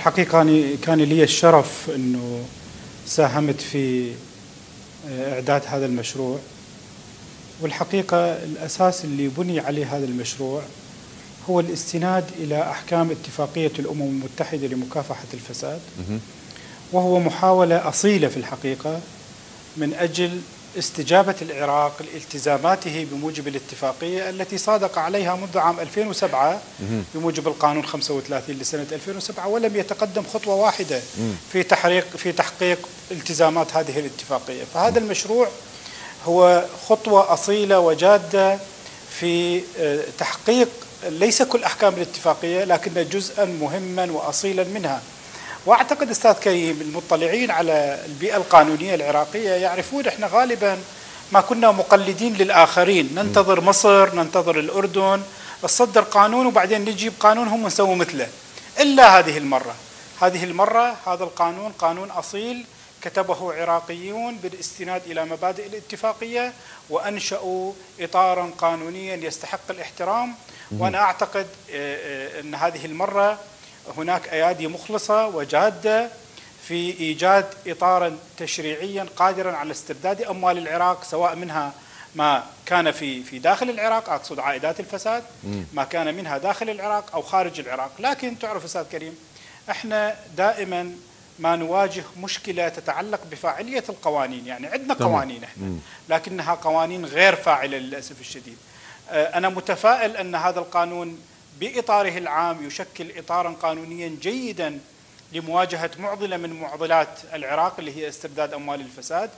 حقيقة أنا كان لي الشرف أنه ساهمت في إعداد هذا المشروع، والحقيقة الأساس اللي بني عليه هذا المشروع هو الاستناد إلى أحكام اتفاقية الأمم المتحدة لمكافحة الفساد، وهو محاولة أصيلة في الحقيقة من أجل استجابة العراق لالتزاماته بموجب الاتفاقية التي صادق عليها منذ عام 2007 بموجب القانون 35 لسنة 2007، ولم يتقدم خطوة واحدة في تحقيق التزامات هذه الاتفاقية. فهذا المشروع هو خطوة أصيلة وجادة في تحقيق ليس كل أحكام الاتفاقية، لكن جزءا مهما وأصيلا منها. واعتقد استاذ كريم المطلعين على البيئه القانونيه العراقيه يعرفون احنا غالبا ما كنا مقلدين للاخرين، ننتظر مصر، ننتظر الاردن تصدر قانون وبعدين نجيب قانون هم نسوي مثله. الا هذه المره هذا القانون قانون اصيل كتبه عراقيون بالاستناد الى مبادئ الاتفاقيه، وانشأوا اطارا قانونيا يستحق الاحترام. وانا اعتقد ان هذه المره هناك أيادي مخلصة وجادة في إيجاد إطارا تشريعيا قادرا على استرداد أموال العراق، سواء منها ما كان في داخل العراق، أقصد عائدات الفساد، ما كان منها داخل العراق أو خارج العراق. لكن تعرف أستاذ كريم احنا دائما ما نواجه مشكلة تتعلق بفاعلية القوانين، يعني عندنا قوانين احنا لكنها قوانين غير فاعلة للأسف الشديد. أنا متفائل أن هذا القانون بإطاره العام يشكل إطارا قانونيا جيدا لمواجهة معضلة من معضلات العراق اللي هي استرداد أموال الفساد.